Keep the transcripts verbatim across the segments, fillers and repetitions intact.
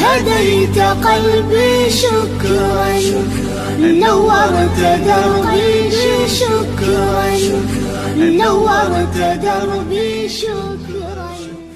هديت قلبي شكرا نورت دربي شكرا نورت دربي شكرا.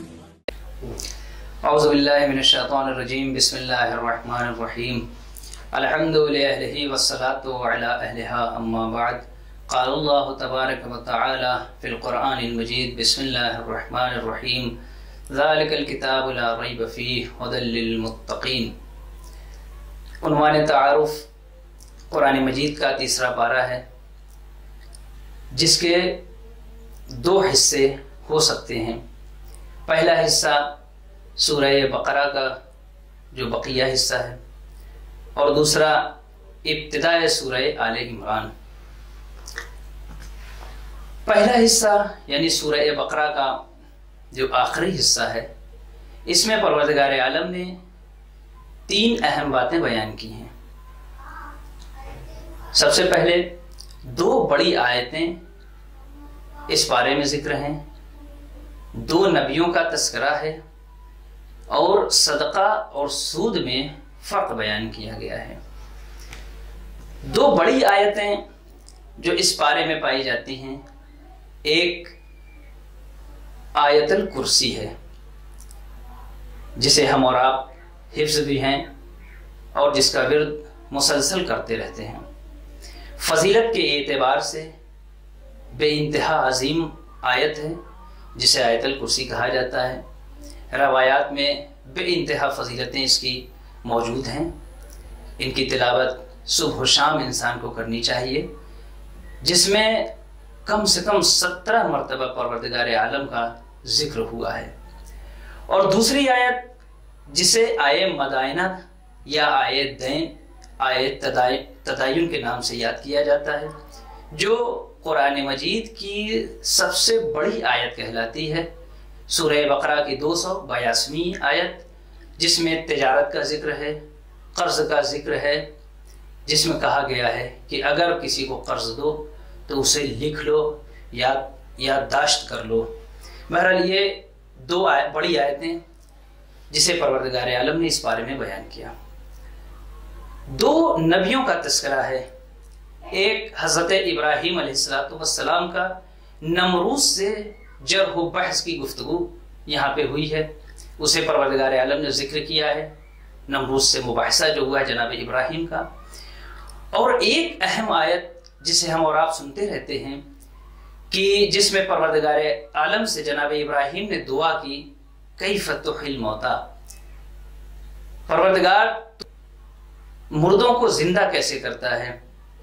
اعوذ باللہ من الشیطان الرجیم. بسم اللہ الرحمن الرحیم. الحمد للہ والصلاة علی اہلہا اما بعد. قال اللہ تبارک و تعالی فی القرآن المجید. بسم اللہ الرحمن الرحیم. ذالک الکتاب لا ریب فیہ ھدی للمتقین. عنوان تعارف قرآن مجید کا تیسرا پارہ ہے، جس کے دو حصے ہو سکتے ہیں. پہلا حصہ سورہ بقرہ کا جو بقیہ حصہ ہے، اور دوسرا ابتداء سورہ آل عمران. پہلا حصہ یعنی سورہ بقرہ کا جو آخری حصہ ہے، اس میں پروردگار عالم نے تین اہم باتیں بیان کی ہیں. سب سے پہلے دو بڑی آیتیں اس بارے میں ذکر ہیں، دو نبیوں کا تذکرہ ہے، اور صدقہ اور سود میں فرق بیان کیا گیا ہے. دو بڑی آیتیں جو اس پارے میں پائی جاتی ہیں، ایک آیت الکرسی ہے، جسے ہم اور آپ حفظ بھی ہیں اور جس کا ورد مسلسل کرتے رہتے ہیں. فضیلت کے اعتبار سے بے انتہا عظیم آیت ہے، جسے آیت الکرسی کہا جاتا ہے. روایات میں بے انتہا فضیلتیں اس کی موجود ہیں. ان کی تلاوت صبح و شام انسان کو کرنی چاہیے، جس میں کم سے کم سترہ مرتبہ پروردگار عالم کا ذکر ہوا ہے. اور دوسری آیت جسے آیے مدائنہ یا آیے دین آیے تدائن کے نام سے یاد کیا جاتا ہے، جو قرآن مجید کی سب سے بڑی آیت کہلاتی ہے. سورہ بقرہ کی دو سو بیاسویں آیت، جس میں تجارت کا ذکر ہے، قرض کا ذکر ہے، جس میں کہا گیا ہے کہ اگر کسی کو قرض دو تو اسے لکھ لو یا یادداشت کر لو. بہرحال یہ دو آیت بڑی آیتیں جسے پروردگار عالم نے اس بارے میں بیان کیا. دو نبیوں کا تذکرہ ہے. ایک حضرت ابراہیم علیہ السلام کا نمروز سے جرح و بحث کی گفتگو یہاں پہ ہوئی ہے، اسے پروردگار عالم نے ذکر کیا ہے. نمروز سے مباحثہ جو ہوا ہے جناب ابراہیم کا. اور ایک اہم آیت جسے ہم اور آپ سنتے رہتے ہیں، کہ جس میں پروردگار عالم سے جناب ابراہیم نے دعا کی، کیف تحیی الموتی، پروردگار مردوں کو زندہ کیسے کرتا ہے.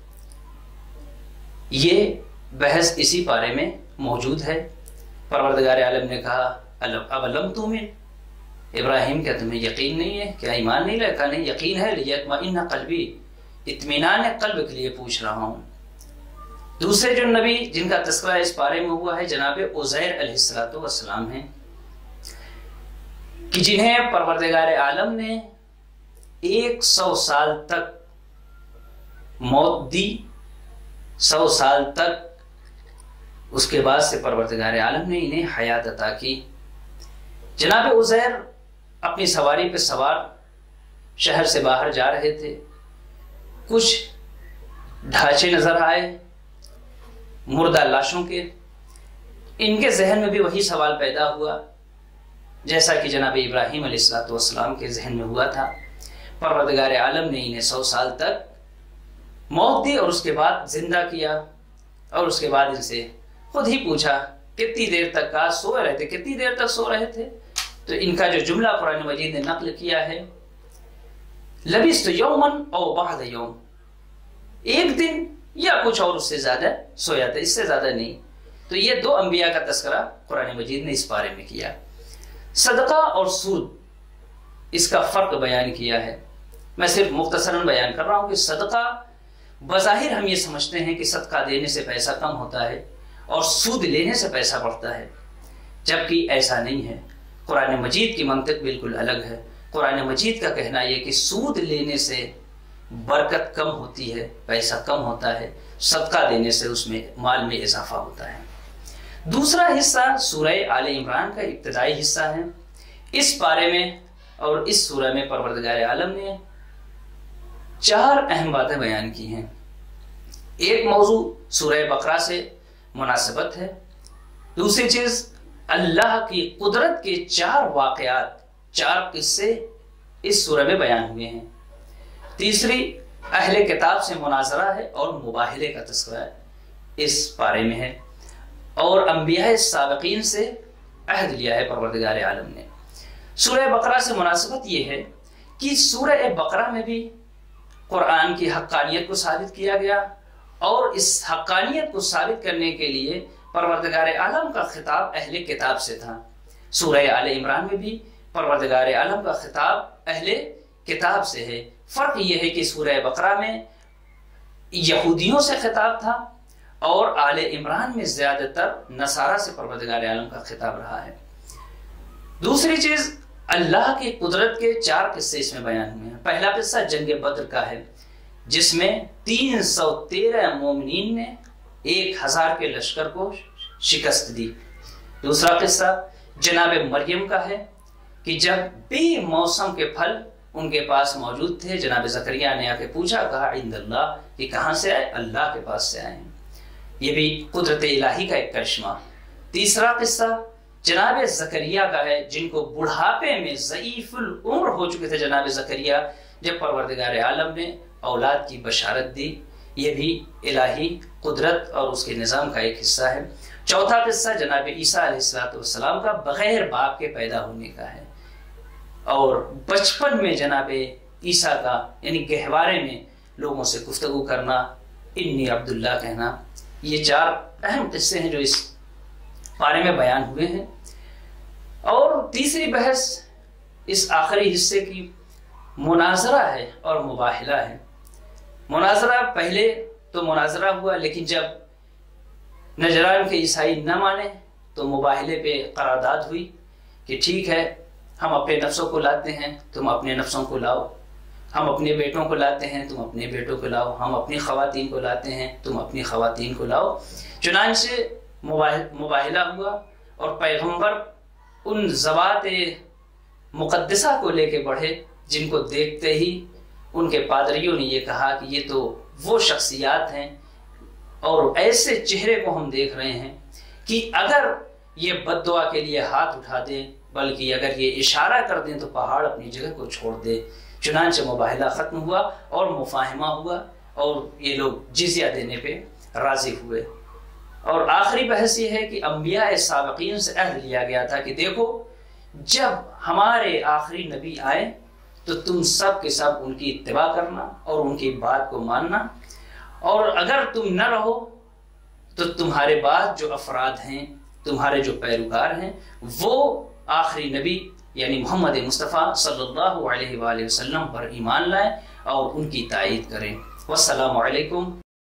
یہ بحث اسی پارے میں موجود ہے. پروردگار عالم نے کہا اولم تؤمن، ابراہیم کیا تمہیں یقین نہیں ہے، کیا ایمان نہیں لائے؟ کہا نہیں، یقین ہے، لیطمئن قلبی، اطمینان قلب کے لیے پوچھ رہا ہوں. دوسرے جو نبی جن کا تذکرہ اس بارے میں ہوا ہے جناب عزیر علیہ السلام ہیں، کہ جنہیں پروردگار عالم نے ایک سو سال تک موت دی. سو سال تک اس کے بعد سے پروردگار عالم نے انہیں حیات عطا کی. جناب عزیر اپنی سواری پہ سوار شہر سے باہر جا رہے تھے. کچھ ڈھانچے نظر آئے مردہ لاشوں کے. ان کے ذہن میں بھی وہی سوال پیدا ہوا جیسا کہ جناب ابراہیم علیہ السلام کے ذہن میں ہوا تھا. پروردگار عالم نے انہیں سو سال تک موت دی اور اس کے بعد زندہ کیا، اور اس کے بعد ان سے خود ہی پوچھا کتنی دیر تک کا سو رہے تھے، کتنی دیر تک سو رہے تھے. تو ان کا جو جملہ قرآن مجید نے نقل کیا ہے، لبثت یوما او بعض یوم، ایک دن یا کچھ اور اس سے زیادہ سویا تھا، اس سے زیادہ نہیں. تو یہ دو انبیاء کا تذکرہ قرآن مجید نے اس بارے میں کیا. صدقہ اور سود، اس کا فرق بیان کیا ہے. میں صرف مختصراً بیان کر رہا ہوں کہ صدقہ بظاہر ہم یہ سمجھتے ہیں کہ صدقہ دینے سے پیسہ کم ہوتا ہے اور سود لینے سے پیسہ بڑھتا ہے، جبکہ ایسا نہیں ہے. قرآن مجید کی منطق بالکل الگ ہے. قرآن مجید کا کہنا یہ کہ سود لینے سے برکت کم ہوتی ہے، پیسہ کم ہوتا ہے، صدقہ دینے سے اس میں مال میں اضافہ ہوتا ہے. دوسرا حصہ سورہ آل عمران کا ابتدائی حصہ ہے. اس بارے میں اور اس سورہ میں پروردگار عالم نے چار اہم باتیں بیان کی ہیں۔ ایک موضوع سورہ بقرہ سے مناسبت ہے، دوسری چیز اللہ کی قدرت کے چار واقعات، چار قصے اس سورہ میں بیان ہوئے ہیں، تیسری اہل کتاب سے مناظرہ ہے اور مباہلے کا تذکرہ اس پارے میں ہے، اور انبیاء سابقین سے عہد لیا ہے پروردگار عالم نے۔ سورہ بقرہ سے مناسبت یہ ہے کہ سورہ بقرہ میں بھی قرآن کی حقانیت کو ثابت کیا گیا، اور اس حقانیت کو ثابت کرنے کے لیے پروردگار عالم کا خطاب اہل کتاب سے تھا۔ سورہ آل عمران میں بھی پروردگار عالم کا خطاب اہل کتاب سے ہے۔ فرق یہ ہے کہ سورہ بقرہ میں یہودیوں سے خطاب تھا اور آل عمران میں زیادہ تر نصارہ سے پروردگار عالم کا خطاب رہا ہے۔ دوسری چیز، اللہ کی قدرت کے چار قصے اس میں بیان ہوئے ہیں۔ پہلا قصہ جنگ بدر کا ہے، جس میں تین سو تیرہ مومنین نے ایک ہزار کے لشکر کو شکست دی۔ دوسرا قصہ جناب مریم کا ہے کہ جب بے موسم کے پھل ان کے پاس موجود تھے، جناب زکریا نے آ کے پوچھا، کہا عند اللہ، کہ کہاں سے آئے؟ اللہ کے پاس سے آئے ہیں۔ یہ بھی قدرت الہی کا ایک کرشمہ۔ تیسرا قصہ جناب زکریا کا ہے، جن کو بڑھاپے میں ضعیف العمر ہو چکے تھے جناب زکریا، جب پروردگار عالم نے اولاد کی بشارت دی۔ یہ بھی الہی قدرت اور اس کے نظام کا ایک حصہ ہے۔ چوتھا قصہ جناب عیسیٰ علیہ السلام کا بغیر باپ کے پیدا ہونے کا ہے، اور بچپن میں جناب عیسیٰ کا یعنی گہوارے میں لوگوں سے گفتگو کرنا، انی عبداللہ کہنا۔ یہ چار اہم قصے ہیں جو اس بارے میں بیان ہوئے ہیں۔ اور تیسری بحث اس آخری حصے کی مناظرہ ہے اور مباہلہ ہے۔ مناظرہ پہلے تو مناظرہ ہوا، لیکن جب نجران کے عیسائی نہ مانے تو مباہلے پہ قرارداد ہوئی کہ ٹھیک ہے، ہم اپنے نفسوں کو لاتے ہیں، تم اپنے نفسوں کو لاؤ، ہم اپنے بیٹوں کو لاتے ہیں، تم اپنے بیٹوں کو لاؤ، ہم اپنی خواتین کو لاتے ہیں، تم اپنی خواتین کو لاؤ۔ چنانچہ مباہلہ ہوا، اور پیغمبر ان ذوات مقدسہ کو لے کے بڑھے جن کو دیکھتے ہی ان کے پادریوں نے یہ کہا کہ یہ تو وہ شخصیات ہیں اور ایسے چہرے کو ہم دیکھ رہے ہیں کہ اگر یہ بد دعا کے لیے ہاتھ اٹھا دیں، بلکہ اگر یہ اشارہ کر دیں تو پہاڑ اپنی جگہ کو چھوڑ دے۔ چنانچہ مباہلہ ختم ہوا اور مفاہمہ ہوا، اور یہ لوگ جزیہ دینے پہ راضی ہوئے۔ اور آخری بحث یہ ہے کہ انبیاء سابقین سے عہد لیا گیا تھا کہ دیکھو، جب ہمارے آخری نبی آئے تو تم سب کے سب ان کی اتباع کرنا اور ان کی بات کو ماننا، اور اگر تم نہ رہو تو تمہارے بعد جو افراد ہیں، تمہارے جو پیروکار ہیں، وہ آخری نبی یعنی محمد مصطفیٰ صلی اللہ علیہ وآلہ وسلم پر ایمان لائیں اور ان کی تائید کریں۔ والسلام علیکم۔